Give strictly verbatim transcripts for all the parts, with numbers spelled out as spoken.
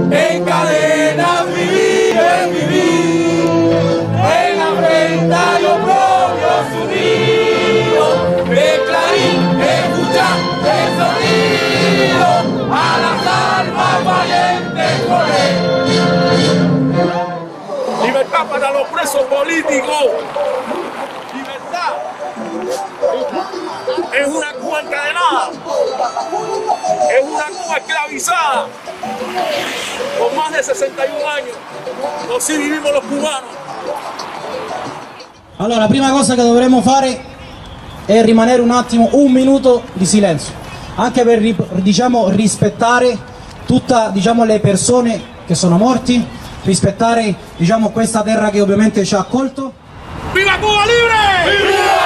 en cadenas vivir es vivir, en afrenta y oprobios unidos, de Clarín escuchar el sonido, a las almas valientes correr. Libertad para los presos políticos. Libertad es una Cuba encadenada, es una Cuba esclavizada por más de sessanta y un años. Così vivimos los cubanos. Allora, la prima cosa che dovremmo fare è rimanere un attimo, un minuto di silenzio, anche per diciamo rispettare tutte diciamo le persone che sono morti, rispettare diciamo questa terra che ovviamente ci ha accolto. ¡Viva Cuba libre!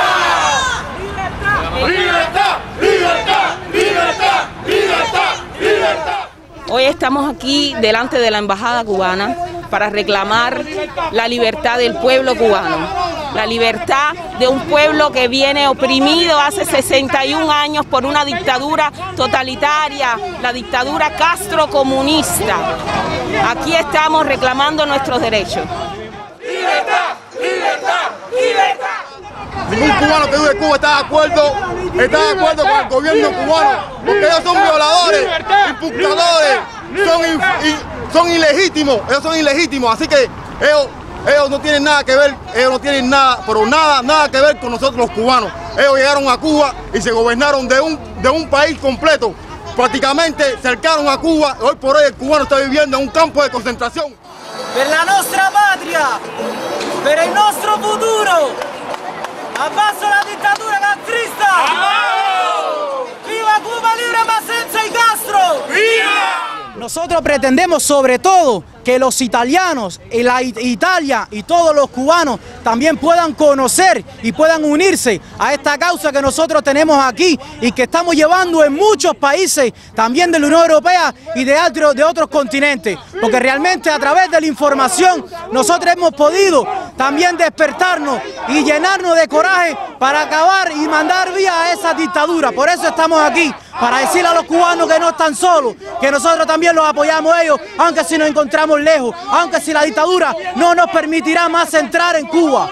¡Viva! ¡Libertad! ¡Libertad! ¡Libertad! ¡Libertad! ¡Libertad! Hoy estamos aquí delante de la embajada cubana para reclamar la libertad del pueblo cubano, la libertad de un pueblo que viene oprimido hace sesenta y un años por una dictadura totalitaria, la dictadura castrocomunista. Aquí estamos reclamando nuestros derechos. ¡Libertad! ¡Libertad! ¡Libertad! Ningún cubano que vive en Cuba está de acuerdo, está de acuerdo con el gobierno cubano, porque ellos son violadores, imputadores, son, in, in, son ilegítimos, ellos son ilegítimos, así que ellos, ellos no tienen nada que ver, ellos no tienen nada, pero nada, nada que ver con nosotros los cubanos. Ellos llegaron a Cuba y se gobernaron de un, de un país completo, prácticamente cercaron a Cuba, hoy por hoy el cubano está viviendo en un campo de concentración. Per la nostra patria, per il nostro futuro. ¡Abajo la dictadura castrista! ¡Viva Cuba libre más senza y Castro! ¡Viva! Nosotros pretendemos sobre todo que los italianos y la Italia y todos los cubanos también puedan conocer y puedan unirse a esta causa que nosotros tenemos aquí y que estamos llevando en muchos países también de la Unión Europea y de otros, de otros continentes, porque realmente a través de la información nosotros hemos podido también despertarnos y llenarnos de coraje para acabar y mandar vía a esa dictadura. Por eso estamos aquí, para decirle a los cubanos que no están solos, que nosotros también los apoyamos a ellos, aunque si nos encontramos lejos, aunque si la dictadura no nos permitirá más entrar en Cuba.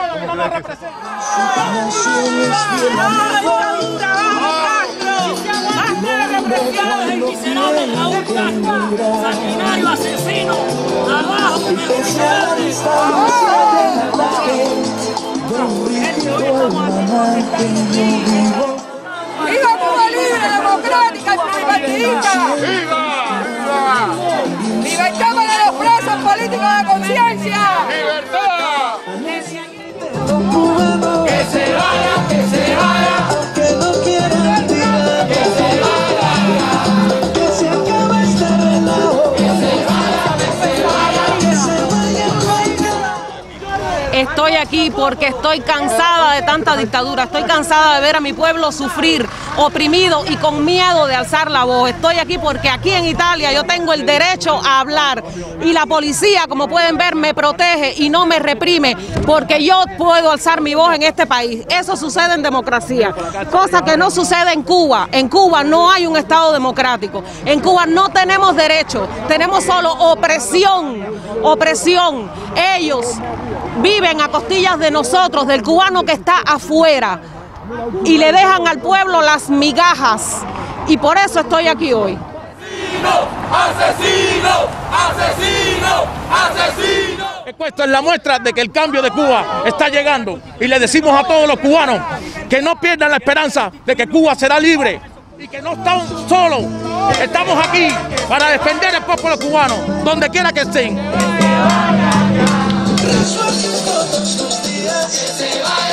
¡Viva Cuba libre, democrática y pluripartidista! ¡Viva! ¡Libertad para los presos políticos de conciencia! ¡Libertad! ¡Que se vaya, que se vaya! Que no quiera olvidar, ¡Que se vaya! que se acabe este relajo, ¡Que se vaya, que se vaya! que se vaya, vaya. Estoy aquí porque estoy cansada de tanta dictadura, estoy cansada de ver a mi pueblo sufrir, oprimido y con miedo de alzar la voz. Estoy aquí porque aquí en Italia yo tengo el derecho a hablar y la policía, como pueden ver, me protege y no me reprime porque yo puedo alzar mi voz en este país. Eso sucede en democracia, cosa que no sucede en Cuba. En Cuba no hay un Estado democrático, en Cuba no tenemos derechos, tenemos solo opresión, opresión. Ellos viven a costillas de nosotros, del cubano que está afuera, y le dejan al pueblo las migajas, y por eso estoy aquí hoy. ¡Asesino! ¡Asesino! ¡Asesino! Esto es la muestra de que el cambio de Cuba está llegando, y le decimos a todos los cubanos que no pierdan la esperanza de que Cuba será libre y que no están solos. Estamos aquí para defender al pueblo cubano, donde quiera que estén. Resuelven todos los días. ¡Que se vaya!